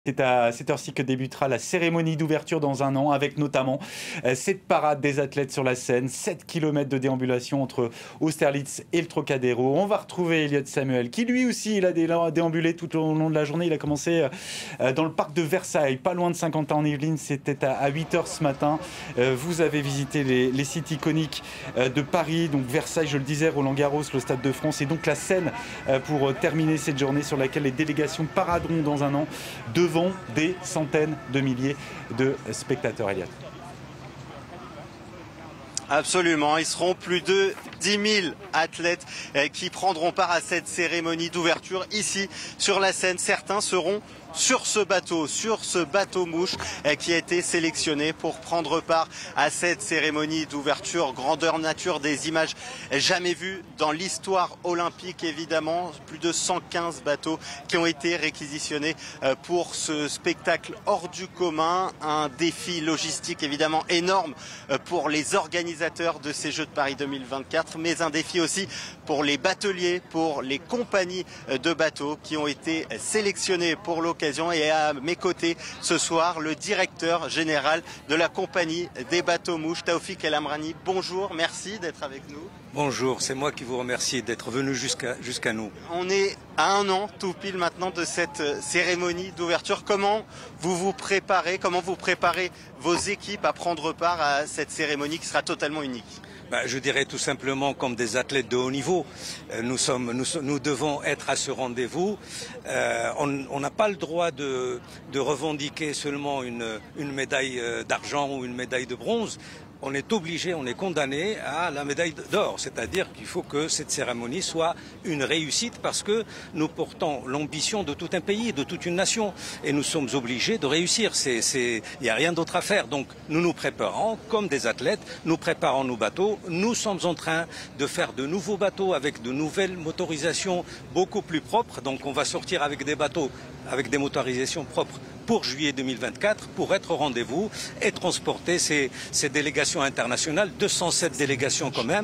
C'est à cette heure-ci que débutera la cérémonie d'ouverture dans un an, avec notamment cette parade des athlètes sur la scène, 7 km de déambulation entre Austerlitz et le Trocadéro. On va retrouver Elliott Samuel, qui lui aussi il a déambulé tout au long de la journée. Il a commencé dans le parc de Versailles, pas loin de Saint-Quentin-en-Yvelines. C'était à 8 h ce matin. Vous avez visité les sites iconiques de Paris, donc Versailles, je le disais, Roland-Garros, le Stade de France, et donc la Seine pour terminer cette journée sur laquelle les délégations paraderont dans un an devant des centaines de milliers de spectateurs, Elliott. Absolument, ils seront plus de 10 000 athlètes qui prendront part à cette cérémonie d'ouverture ici sur la Seine. Certains seront sur ce bateau mouche qui a été sélectionné pour prendre part à cette cérémonie d'ouverture. Grandeur nature, des images jamais vues dans l'histoire olympique évidemment. Plus de 115 bateaux qui ont été réquisitionnés pour ce spectacle hors du commun. Un défi logistique évidemment énorme pour les organisateurs de ces Jeux de Paris 2024, mais un défi aussi pour les bateliers, pour les compagnies de bateaux qui ont été sélectionnés pour l'occasion. Et à mes côtés ce soir, le directeur général de la compagnie des bateaux mouches, Taoufik El Amrani. Bonjour, merci d'être avec nous. Bonjour, c'est moi qui vous remercie d'être venu jusqu'à nous. On est à un an tout pile maintenant de cette cérémonie d'ouverture. Comment vous préparez vos équipes à prendre part à cette cérémonie qui sera totalement unique? Je dirais tout simplement comme des athlètes de haut niveau. Nous devons être à ce rendez-vous. On n'a pas le droit de revendiquer seulement une médaille d'argent ou une médaille de bronze. On est obligé, on est condamné à la médaille d'or. C'est-à-dire qu'il faut que cette cérémonie soit une réussite parce que nous portons l'ambition de tout un pays, de toute une nation. Et nous sommes obligés de réussir. Il n'y a rien d'autre à faire. Donc nous nous préparons comme des athlètes, nous préparons nos bateaux. Nous sommes en train de faire de nouveaux bateaux avec de nouvelles motorisations beaucoup plus propres. Donc on va sortir avec des bateaux avec des motorisations propres pour juillet 2024, pour être au rendez-vous et transporter ces délégations internationales, 207 délégations quand même,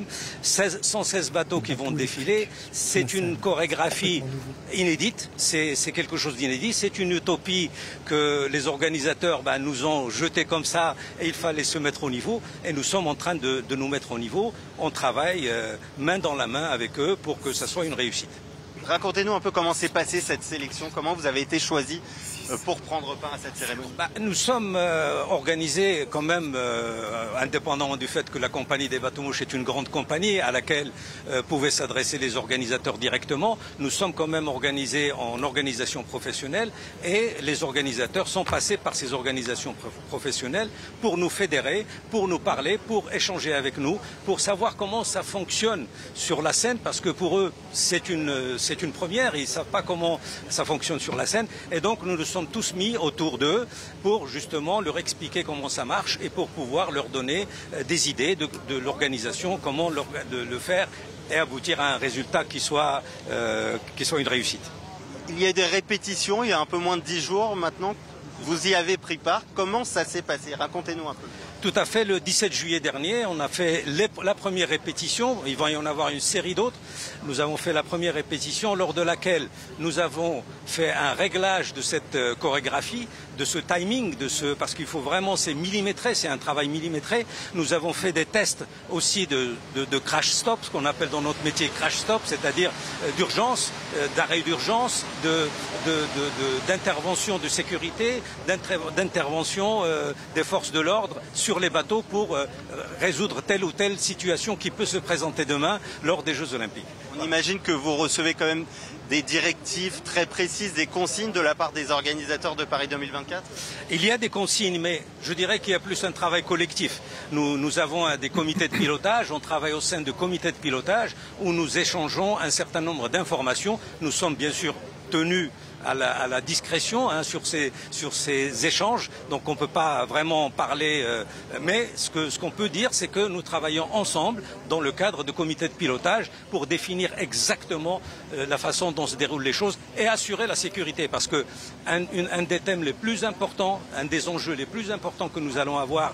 116 bateaux qui vont défiler. C'est une chorégraphie inédite, c'est quelque chose d'inédit, c'est une utopie que les organisateurs nous ont jetée comme ça et il fallait se mettre au niveau et nous sommes en train de nous mettre au niveau. On travaille main dans la main avec eux pour que ça soit une réussite. Racontez-nous un peu comment s'est passée cette sélection, comment vous avez été choisi pour prendre part à cette cérémonie. Nous sommes organisés quand même, indépendamment du fait que la compagnie des bateaux mouches est une grande compagnie à laquelle pouvaient s'adresser les organisateurs directement. Nous sommes quand même organisés en organisation professionnelle et les organisateurs sont passés par ces organisations professionnelles pour nous fédérer, pour nous parler, pour échanger avec nous, pour savoir comment ça fonctionne sur la scène parce que pour eux c'est une première, ils ne savent pas comment ça fonctionne sur la scène et donc nous sommes tous mis autour d'eux pour justement leur expliquer comment ça marche et pour pouvoir leur donner des idées de l'organisation, comment le faire et aboutir à un résultat qui soit une réussite. Il y a des répétitions, il y a un peu moins de 10 jours maintenant, vous y avez pris part. Comment ça s'est passé? Racontez-nous un peu. Tout à fait, le 17 juillet dernier, on a fait la première répétition, il va y en avoir une série d'autres. Nous avons fait la première répétition lors de laquelle nous avons fait un réglage de cette chorégraphie, de ce timing, parce qu'il faut vraiment, c'est millimétré, c'est un travail millimétré. Nous avons fait des tests aussi de crash stop, ce qu'on appelle dans notre métier crash stop, c'est-à-dire d'urgence, d'arrêt d'urgence, d'intervention de sécurité, d'intervention des forces de l'ordre sur les bateaux pour résoudre telle ou telle situation qui peut se présenter demain lors des Jeux Olympiques. On imagine que vous recevez quand même des directives très précises, des consignes de la part des organisateurs de Paris 2024? Il y a des consignes, mais je dirais qu'il y a plus un travail collectif. Nous avons des comités de pilotage, on travaille au sein de comités de pilotage où nous échangeons un certain nombre d'informations. Nous sommes bien sûr tenus à la discrétion sur ces échanges, donc on ne peut pas vraiment parler, mais ce qu'on peut dire, c'est que nous travaillons ensemble dans le cadre de comités de pilotage pour définir exactement la façon dont se déroulent les choses et assurer la sécurité, parce que un des thèmes les plus importants, un des enjeux les plus importants que nous allons avoir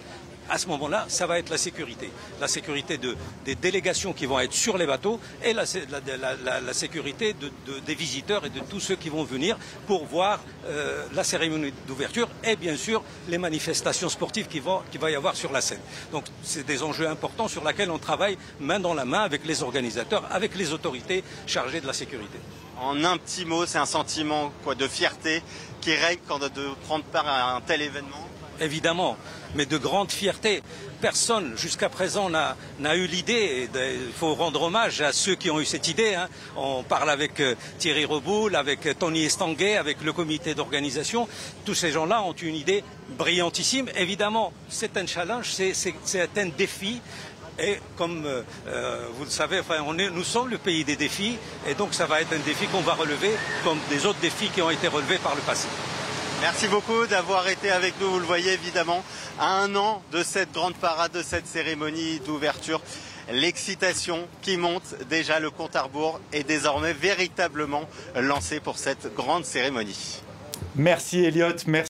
à ce moment-là, ça va être la sécurité. La sécurité des délégations qui vont être sur les bateaux et la sécurité des visiteurs et de tous ceux qui vont venir pour voir la cérémonie d'ouverture et bien sûr les manifestations sportives qu'il va y avoir sur la Seine. Donc c'est des enjeux importants sur lesquels on travaille main dans la main avec les organisateurs, avec les autorités chargées de la sécurité. En un petit mot, c'est un sentiment de fierté qui règne quand de prendre part à un tel événement? Évidemment, mais de grande fierté. Personne jusqu'à présent n'a eu l'idée. Il faut rendre hommage à ceux qui ont eu cette idée. Hein. On parle avec Thierry Reboul, avec Tony Estanguet, avec le comité d'organisation. Tous ces gens-là ont une idée brillantissime. Évidemment, c'est un challenge, c'est un défi. Et comme vous le savez, nous sommes le pays des défis. Et donc ça va être un défi qu'on va relever comme des autres défis qui ont été relevés par le passé. Merci beaucoup d'avoir été avec nous. Vous le voyez évidemment, à un an de cette grande parade, de cette cérémonie d'ouverture, l'excitation qui monte. Déjà, le compte à rebours est désormais véritablement lancé pour cette grande cérémonie. Merci Elliot. Merci.